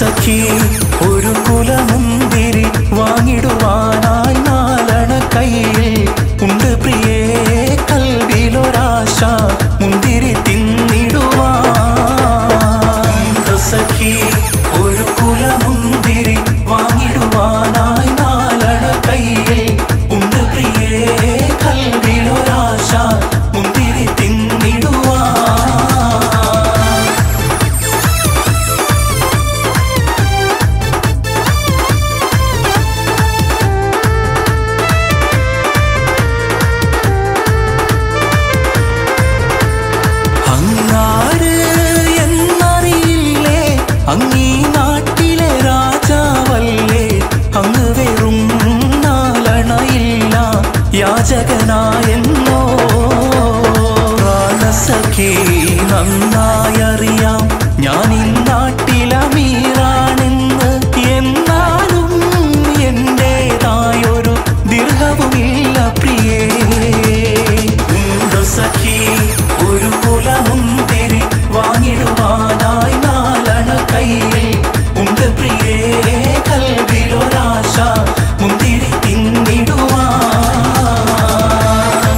സഖി ഒരു കുലമുന്തിരി വാങ്ങിടുവാനായി നാലണ കയ്യിൽ ഉണ്ട് പ്രിയേ കൽവിലൊരാശ മുന്തിരി തിന്നിടുവാൻ സഖി ഒരു കുലമുന്തിരി വാങ്ങിടുവാനായി നാലണ കയ്യിൽ ഉണ്ട് പ്രിയേ കൽവിലൊരാശ മുന്തിരി തിന്നിടുവാൻ അങ്ങീ നാട്ടിലെ രാജാവല്ലേ അങ്ങ് വെറും നാലണയില്ല യാചകനായെന്നോ പ്രാണസഖി നന്നായറിയാം ഞാൻ ഈ നാട്ടിലമീറാണെന്ന് എന്നാലും എന്റേതായൊരു ദീർഘവുമില്ല പ്രിയേ സഖി ഒരു കുലമുന്തിരി വാങ്ങിടുവാനായി നാലണ കയ്യിൽ ഉണ്ട് പ്രിയേ കൽവിലൊരാശ മുന്തിരി തിന്നിടുവാൻ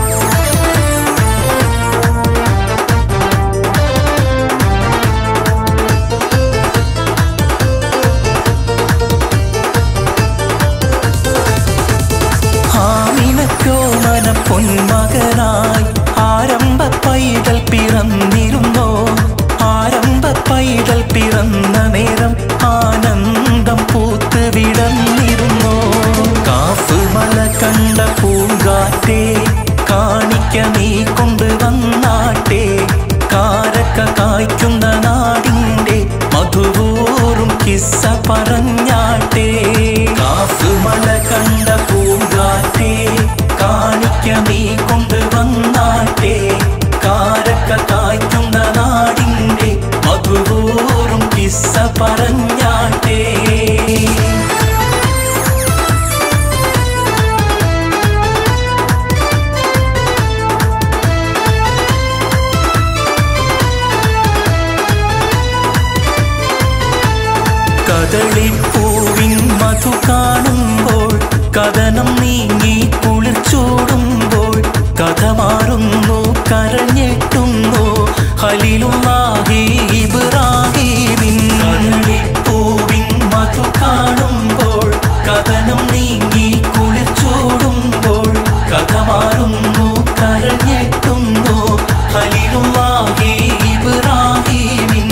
ആമിനക്കോ മന പൊന്മകനായി ആരംഭ പൈതൽ പിറന്നിരുന്നോ ആരംഭ പൈതൽ പിറന്ന നേരം ആനന്ദം പൂത്ത് വിടന്നിരുന്നോ കാഫ് മല കണ്ട പൂങ്കാറ്റേ കാണിക്ക നീ കൊണ്ടുവന്നാട്ടെ കാരക്ക കായ്ക്കുന്ന നാടിൻ്റെ മധുവൂറും കിസ്സ പറഞ്ഞാട്ടെ കാഫ് മല കണ്ട പൂങ്കാറ്റേ കാണിക്ക നീ കൊണ്ടുവന്നാട്ടെ കാരക്ക കായ്ക്കുന്ന നാടിൻ്റെ മധുവൂറും കിസ്സ പറഞ്ഞാട്ടെ കദളിപ്പൂവിൻ മധു കാണുമ്പോൾ കഥനം നീങ്ങി കുളിർച്ചൂടുമ്പോൾ കഥ മാറുന്നു കരഞ്ഞെട്ടുന്നു ഖലീലുല്ലാഹി ഇബ്രാഹീമിൻ കദളിപ്പൂവിൻ മധു കാണുമ്പോൾ കഥനം നീങ്ങി കുളിർച്ചൂടുമ്പോൾ കഥ മാറുന്നു കരഞ്ഞെട്ടുന്നു ഖലീലുല്ലാഹി ഇബ്രാഹീമിൻ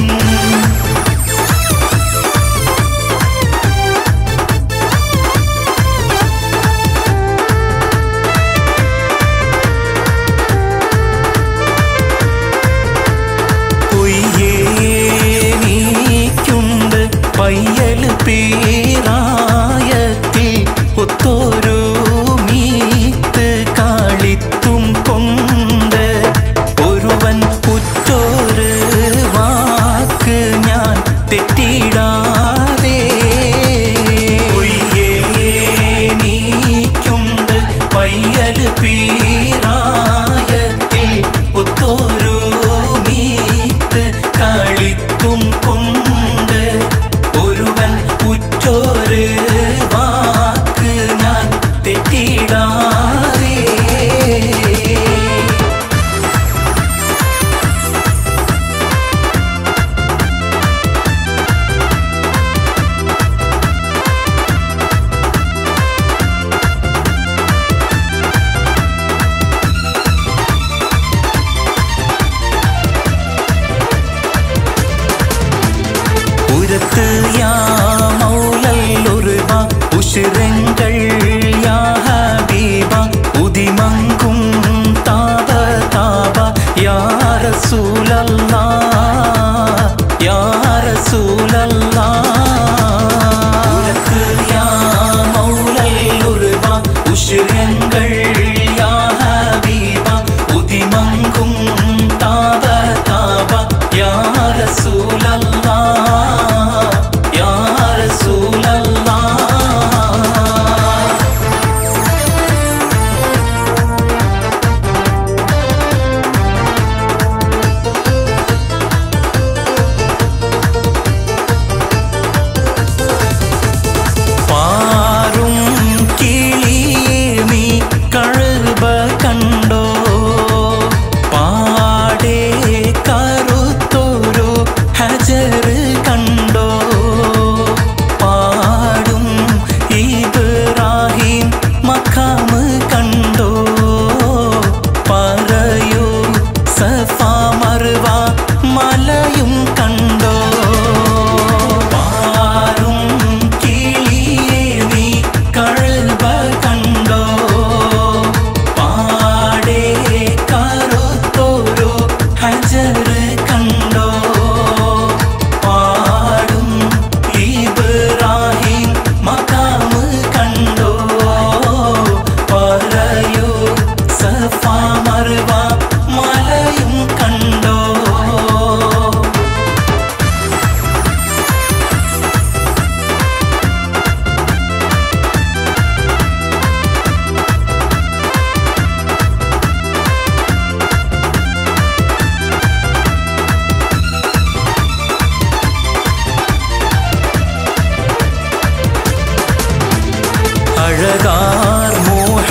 പയ്യൽ പേരായത്തിൽ ഒത്തോരു മീത്ത് കാളിത്തും കൊണ്ട് ഒരുവൻ ഉറ്റോര് വാക്ക് ഞാൻ തെറ്റിടാതെ നീക്കുണ്ട് പയ്യൽ പേരായത്തിൽ ഒത്തോരു മീത്ത് കാളിത്തും കൊണ്ട് ഒരുവൻ ഉറ്റോര് വാക്ക് ഞാൻ തെറ്റിടാതെ ഉരത്ത് യാ മൗലല്ലൊരുവ ഉശിരങ്ങൾ യാ ഹബീബ ഉദിമങ്കും താപ താപ യാ റസൂലല്ലാഹ് യാ റസൂലല്ലാഹ് ഉരത്ത് യാ മൗലല്ലൊരുവ ഉശിരങ്ങൾ യാ ഹബീബ ഉദിമങ്കും താപ താപ യാ റസൂലല്ലാഹ്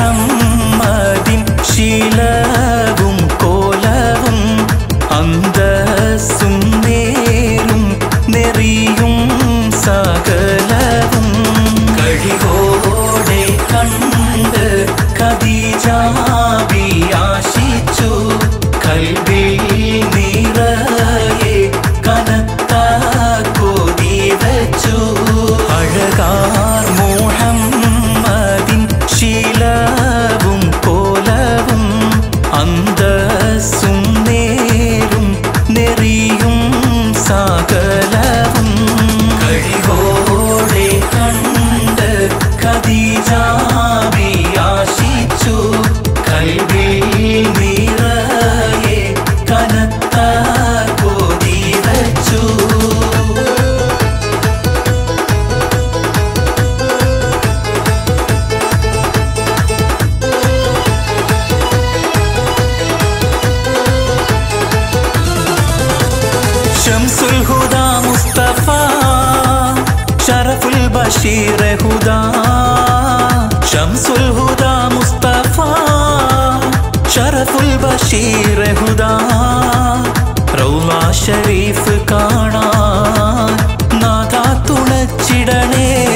മുഹമ്മദിൻ ശീലവും കോലവും അന്തസ്സും നേരും നെറിയും സകലവും കഴിവോടെ കണ്ട് ഖദീജ ബിയാശിച്ചു കൽബിൽ നിറയെ കനത്ത കൊതി വെച്ചു അഴകാർ മുഹമ്മദിൻ ശീലവും കോലവും അന്തസ്സും നേരും നെറിയും സകലവും കഴിവോടെ കണ്ട് ഖദീജ ബിയാശിച്ചു കൽബിൽ നിറയെ കനത്ത കൊതി വെച്ചു ശംസുൽ ഹുദാ മുസ്തഫ ശറഫുൽ ബഷീർ ഹുദാ ശംസുൽ ഹുദാ മുസ്തഫ ശറഫുൽ ബഷീർ ഹുദാ റൗള ശരീഫ് കാണാൻ നാദാ തുണച്ചിടണേ